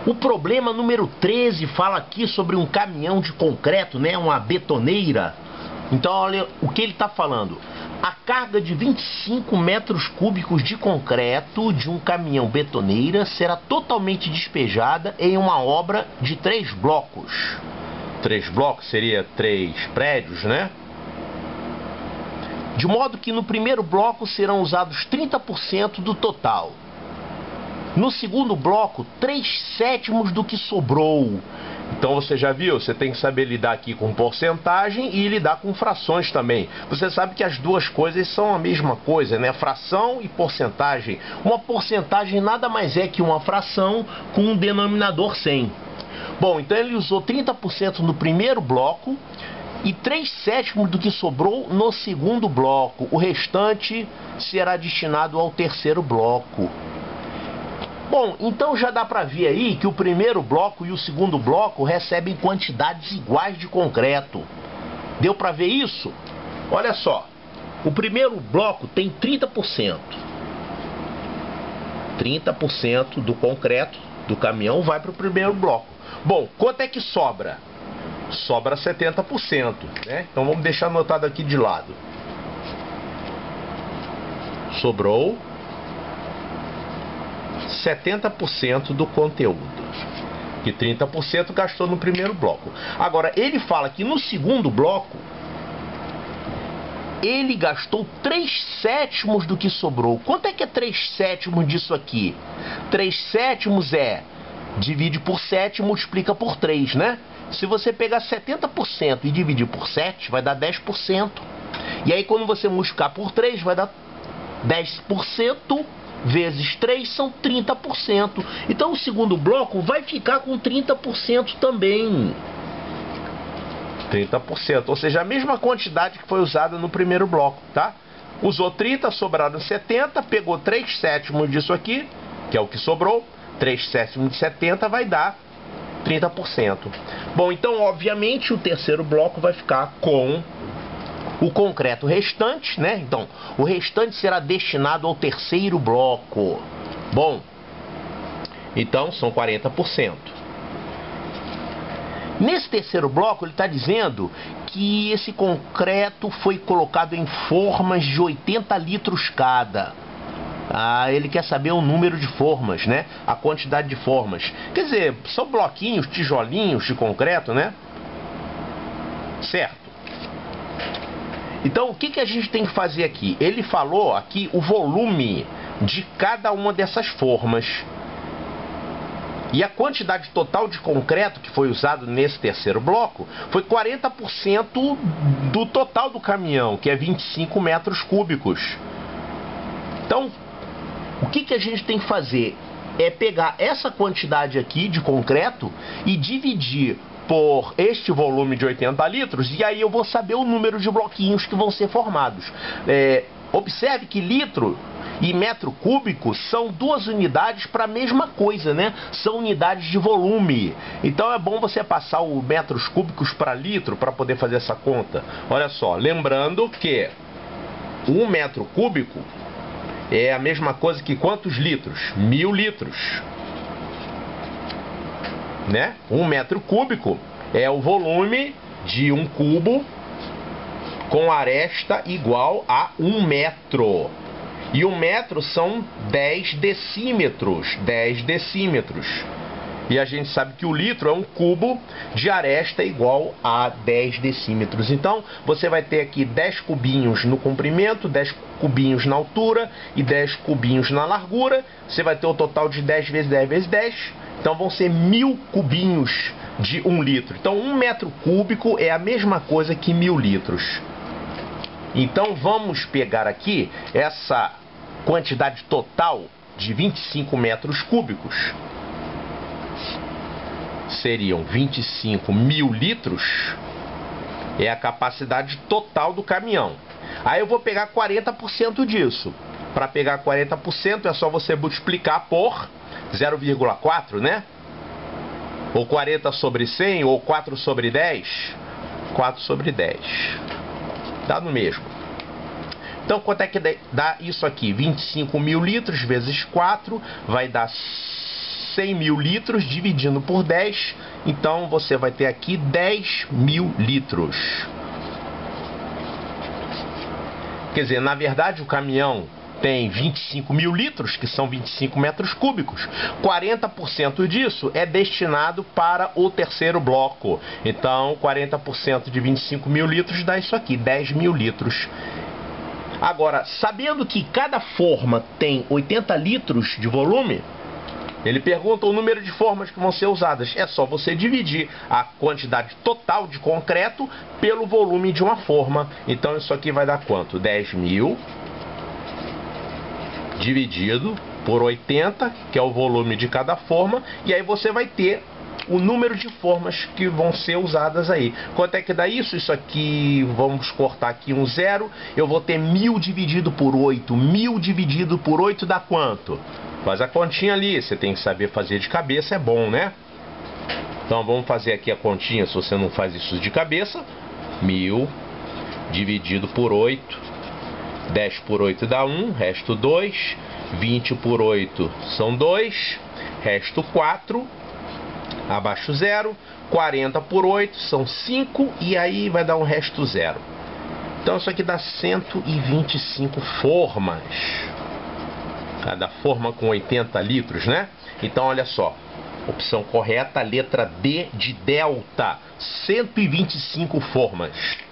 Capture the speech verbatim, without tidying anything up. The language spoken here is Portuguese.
O problema número treze fala aqui sobre um caminhão de concreto, né, uma betoneira. Então olha o que ele está falando. A carga de vinte e cinco metros cúbicos de concreto de um caminhão betoneira será totalmente despejada em uma obra de três blocos. Três blocos seria três prédios, né? De modo que no primeiro bloco serão usados trinta por cento do total. No segundo bloco, três sétimos do que sobrou. Então você já viu, você tem que saber lidar aqui com porcentagem e lidar com frações também. Você sabe que as duas coisas são a mesma coisa, né? Fração e porcentagem. Uma porcentagem nada mais é que uma fração com um denominador cem. Bom, então ele usou trinta por cento no primeiro bloco e três sétimos do que sobrou no segundo bloco. O restante será destinado ao terceiro bloco. Bom, então já dá para ver aí que o primeiro bloco e o segundo bloco recebem quantidades iguais de concreto. Deu para ver isso? Olha só, o primeiro bloco tem trinta por cento. trinta por cento do concreto do caminhão vai para o primeiro bloco. Bom, quanto é que sobra? Sobra setenta por cento, né? Então vamos deixar anotado aqui de lado. Sobrou setenta por cento do conteúdo, que trinta por cento gastou no primeiro bloco. Agora, ele fala que no segundo bloco, ele gastou três sétimos do que sobrou. Quanto é que é três sétimos disso aqui? três sétimos é, divide por sete e multiplica por três, né? Se você pegar setenta por cento e dividir por sete, vai dar dez por cento. E aí, quando você multiplicar por três, vai dar dez por cento. Vezes três são trinta por cento. Então o segundo bloco vai ficar com trinta por cento também. trinta por cento, ou seja, a mesma quantidade que foi usada no primeiro bloco, tá? Usou trinta, sobraram setenta, pegou três sétimos disso aqui, que é o que sobrou. três sétimos de setenta vai dar trinta por cento. Bom, então obviamente o terceiro bloco vai ficar com o concreto restante, né? Então, o restante será destinado ao terceiro bloco. Bom, então são quarenta por cento. Nesse terceiro bloco, ele está dizendo que esse concreto foi colocado em formas de oitenta litros cada. Ah, ele quer saber o número de formas, né? A quantidade de formas. Quer dizer, são bloquinhos, tijolinhos de concreto, né? Certo. Então, o que, que a gente tem que fazer aqui? Ele falou aqui o volume de cada uma dessas formas. E a quantidade total de concreto que foi usado nesse terceiro bloco foi quarenta por cento do total do caminhão, que é vinte e cinco metros cúbicos. Então, o que, que a gente tem que fazer? É pegar essa quantidade aqui de concreto e dividir por este volume de oitenta litros, e aí eu vou saber o número de bloquinhos que vão ser formados. É, observe que litro e metro cúbico são duas unidades para a mesma coisa, né? São unidades de volume. Então é bom você passar o metros cúbicos para litro para poder fazer essa conta. Olha só, lembrando que um metro cúbico é a mesma coisa que quantos litros? Mil litros. Né? Um metro cúbico é o volume de um cubo com aresta igual a um metro. E um metro são dez decímetros. dez decímetros. E a gente sabe que o litro é um cubo de aresta igual a dez decímetros. Então, você vai ter aqui dez cubinhos no comprimento, dez cubinhos na altura e dez cubinhos na largura. Você vai ter o total de dez vezes dez vezes dez. Então, vão ser mil cubinhos de um litro. Então, um metro cúbico é a mesma coisa que mil litros. Então, vamos pegar aqui essa quantidade total de vinte e cinco metros cúbicos. Seriam vinte e cinco mil litros, é a capacidade total do caminhão. Aí eu vou pegar quarenta por cento disso. Para pegar quarenta por cento é só você multiplicar por zero vírgula quatro, né? Ou quarenta sobre cem, ou quatro sobre dez. quatro sobre dez. Dá no mesmo. Então quanto é que dá isso aqui? vinte e cinco mil litros vezes quatro vai dar cem mil litros dividindo por dez, então você vai ter aqui dez mil litros. Quer dizer, na verdade o caminhão tem vinte e cinco mil litros, que são vinte e cinco metros cúbicos. quarenta por cento disso é destinado para o terceiro bloco. Então, quarenta por cento de vinte e cinco mil litros dá isso aqui, dez mil litros. Agora, sabendo que cada forma tem oitenta litros de volume, ele pergunta o número de formas que vão ser usadas. É só você dividir a quantidade total de concreto pelo volume de uma forma. Então, isso aqui vai dar quanto? dez mil dividido por oitenta, que é o volume de cada forma, e aí você vai ter o número de formas que vão ser usadas aí. Quanto é que dá isso? Isso aqui, vamos cortar aqui um zero, eu vou ter mil dividido por oito. mil dividido por oito dá quanto? Faz a continha ali, você tem que saber fazer de cabeça, é bom, né? Então vamos fazer aqui a continha, se você não faz isso de cabeça. mil dividido por oito. dez por oito dá um, resto dois. vinte por oito são dois, resto quatro. Abaixo zero. quarenta por oito são cinco, e aí vai dar um resto zero. Então isso aqui dá cento e vinte e cinco formas. Cada forma com oitenta litros, né? Então olha só, opção correta, letra D de delta, cento e vinte e cinco formas.